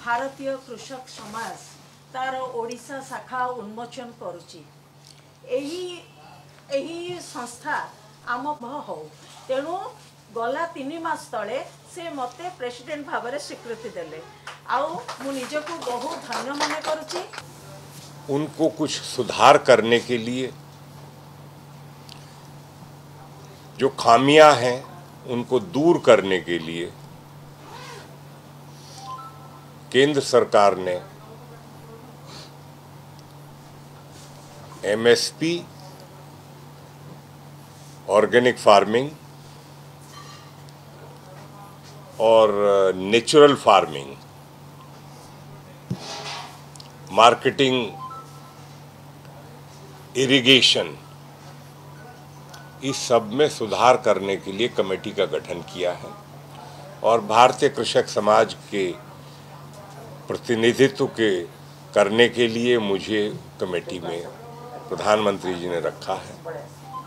भारतीय कृषक समाज तार ओडिशा शाखा उन्मोचन करुची। एही संस्था आम हो तेणु गला 3 मास तले से मते प्रेसिडेंट भाव में स्वीकृति देले आउ मु निजको बहुत धन्य मन करुची। उनको कुछ सुधार करने के लिए जो खामियां हैं उनको दूर करने के लिए केंद्र सरकार ने एमएसपी, ऑर्गेनिक फार्मिंग और नेचुरल फार्मिंग, मार्केटिंग, इरिगेशन, इस सब में सुधार करने के लिए कमेटी का गठन किया है और भारतीय कृषक समाज के प्रतिनिधित्व के करने के लिए मुझे कमेटी में प्रधानमंत्री जी ने रखा है।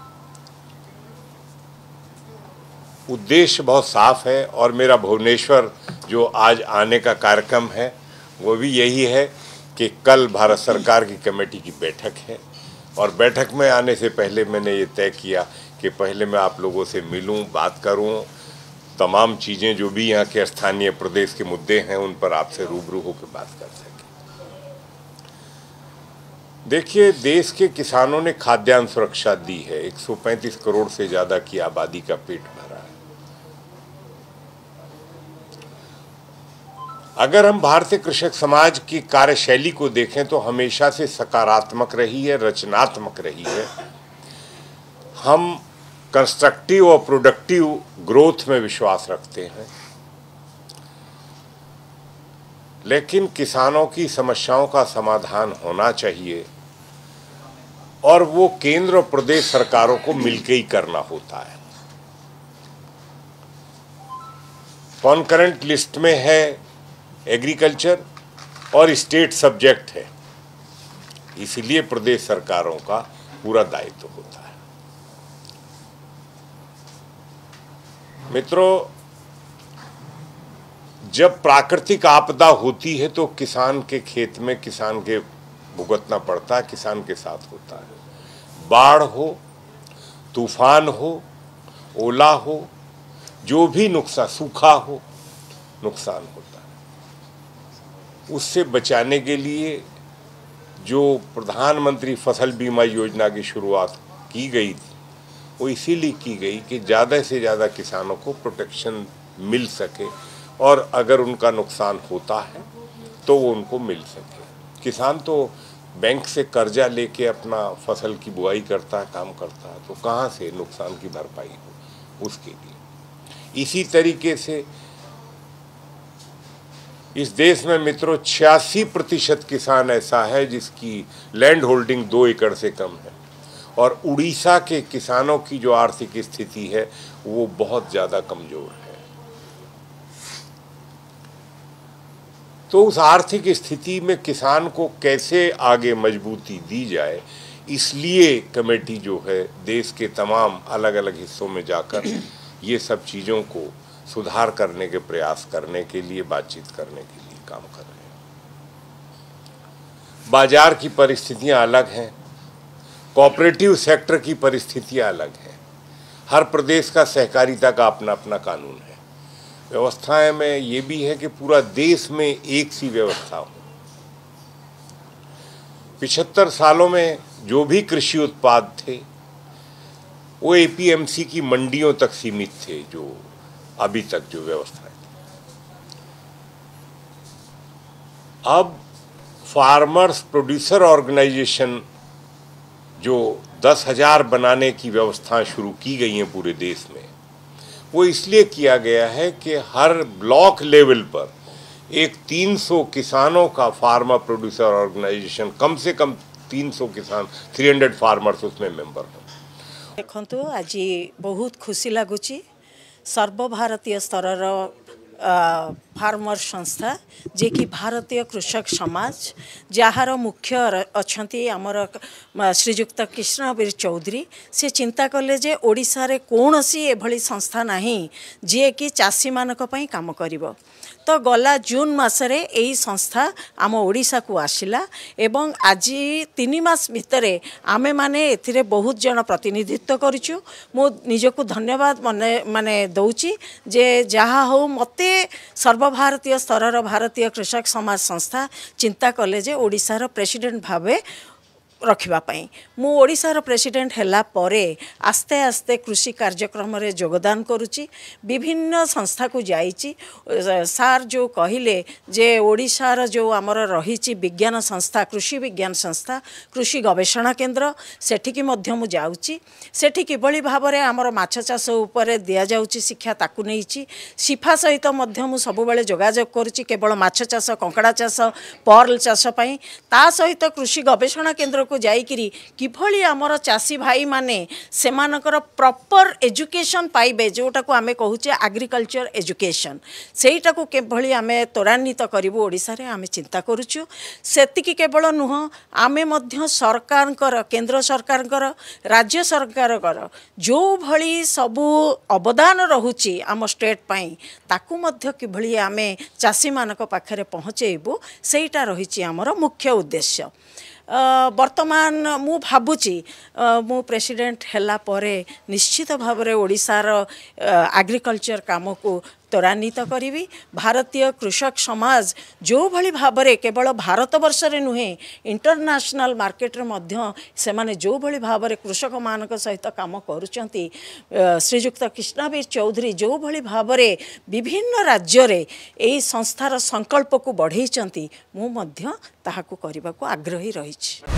उद्देश्य बहुत साफ है और मेरा भुवनेश्वर जो आज आने का कार्यक्रम है वो भी यही है कि कल भारत सरकार की कमेटी की बैठक है और बैठक में आने से पहले मैंने ये तय किया कि पहले मैं आप लोगों से मिलूं, बात करूं, तमाम चीज़ें जो भी यहाँ के स्थानीय प्रदेश के मुद्दे हैं उन पर आपसे रूबरू होकर बात कर सकें। देखिए, देश के किसानों ने खाद्यान्न सुरक्षा दी है। 135 करोड़ से ज़्यादा की आबादी का पेट भरा है। अगर हम भारतीय कृषक समाज की कार्यशैली को देखें तो हमेशा से सकारात्मक रही है, रचनात्मक रही है। हम कंस्ट्रक्टिव और प्रोडक्टिव ग्रोथ में विश्वास रखते हैं, लेकिन किसानों की समस्याओं का समाधान होना चाहिए और वो केंद्र और प्रदेश सरकारों को मिलकर ही करना होता है। कॉन्करेंट लिस्ट में है एग्रीकल्चर और स्टेट सब्जेक्ट है, इसलिए प्रदेश सरकारों का पूरा दायित्व होता है। मित्रों, जब प्राकृतिक आपदा होती है तो किसान के खेत में किसान के भुगतना पड़ता है, किसान के साथ होता है। बाढ़ हो, तूफान हो, ओला हो, जो भी नुकसान, सूखा हो, नुकसान होता है। उससे बचाने के लिए जो प्रधानमंत्री फसल बीमा योजना की शुरुआत की गई थी वो इसीलिए की गई कि ज़्यादा से ज़्यादा किसानों को प्रोटेक्शन मिल सके और अगर उनका नुकसान होता है तो वो उनको मिल सके। किसान तो बैंक से कर्जा लेके अपना फसल की बुआई करता है, काम करता है, तो कहाँ से नुकसान की भरपाई हो उसके लिए। इसी तरीके से इस देश में मित्रों 86% किसान ऐसा है जिसकी लैंड होल्डिंग 2 एकड़ से कम है और उड़ीसा के किसानों की जो आर्थिक स्थिति है वो बहुत ज़्यादा कमज़ोर है। तो उस आर्थिक स्थिति में किसान को कैसे आगे मजबूती दी जाए, इसलिए कमेटी जो है देश के तमाम अलग अलग हिस्सों में जाकर ये सब चीज़ों को सुधार करने के प्रयास करने के लिए, बातचीत करने के लिए काम कर रहे हैं। बाजार की परिस्थितियां अलग हैं, कोऑपरेटिव सेक्टर की परिस्थितियां अलग हैं। हर प्रदेश का सहकारिता का अपना अपना कानून है। व्यवस्थाएं में ये भी है कि पूरा देश में एक सी व्यवस्था हो। 75 सालों में जो भी कृषि उत्पाद थे वो एपीएमसी की मंडियों तक सीमित थे, जो अभी तक जो व्यवस्थाएं थी। अब फार्मर्स प्रोड्यूसर ऑर्गेनाइजेशन जो 10,000 बनाने की व्यवस्था शुरू की गई हैं पूरे देश में, वो इसलिए किया गया है कि हर ब्लॉक लेवल पर एक 300 किसानों का फार्मर प्रोड्यूसर ऑर्गेनाइजेशन, कम से कम 300 किसान, 300 फार्मर्स उसमें मेंबर हो। देखो आज बहुत खुशी लगुच सर्वभारतीय स्तर फार्मर संस्था जे कि भारतीय कृषक समाज जार मुख्य अच्छी आमर श्रीजुक्त कृष्णवीर चौधरी से चिंता कले जे ओडिशा रे कौन सी एभली संस्था नहीं जी कि चाषी मानक पई काम करिवो। गत गला जून मासरे यही संस्था आम ओडिशा को आसिला एवं आज 3 मास भितरे आमे माने एथिरे बहुत जन प्रतिनिधित्व करिछु। मो निजको धन्यवाद माने दउची जे जहा हो मते सर्वभारतीय स्तर भारतीय कृषक समाज संस्था चिंता कले जे ओडिशार प्रेसिडेंट भावे रखिबापई मु ओडिशार प्रेसिडेंट हैला परे आस्ते आस्ते कृषि कार्यक्रम रे योगदान करुची। विभिन्न संस्था को जाइची सार जो कहिले जे ओडिशार जो आमर रहीची विज्ञान संस्था कृषि विज्ञान संस्था कृषि गवेषणा केंद्र सेठिकी मध्य मु जाउची। सेठी किबळी भाबरे आमर माछ चाष उपरे दिया जाउची शिक्षा ताकू नैची सिफा सहित मध्य मु सब बेले जोगाजोग करुची केवल माछ चाष कंकड़ा चाष पर्ल चाष पई ता सहित कृषि गवेषणा केंद्र को जाइकिरी किभली आमर चासी भाई माने सेमानकर प्रॉपर एजुकेशन पाइबे जोटा को आमे कहूचे एग्रीकल्चर एजुकेशन सेटा को केभली आमे त्वरान्वित करिवो ओडिसा रे आमे चिंता करूछु। सेतिकी केवल नुह आमे मध्य सरकारकर केंद्र सरकारकर राज्य सरकारकर जो भली सबु अवदान रहुची आम स्टेट पई ताकू मध्य किभली आमे चासी मानक पाखरे पहुँचेबो सेटा रहिची आमर मुख्य उद्देश्य। वर्तमान मु भाबुची मु प्रेसिडेंट हैला परे निश्चित भावरे ओडिशार एग्रीकल्चर काम को त्वरान्वित करी भारतीय कृषक समाज जो भली भावरे केवल भारत वर्ष रे नुहे इंटरनेशनल मार्केट रे मध्य से माने जो भली भावरे कृषक मानक सहित काम करूचंती श्रीजुक्त कृष्णावीर चौधरी जो भली भावरे विभिन्न राज्य रे एई संस्थार संकल्प को बढ़ेइचंती मु मध्य ताहाकु करिबा को आग्रही रहिछि।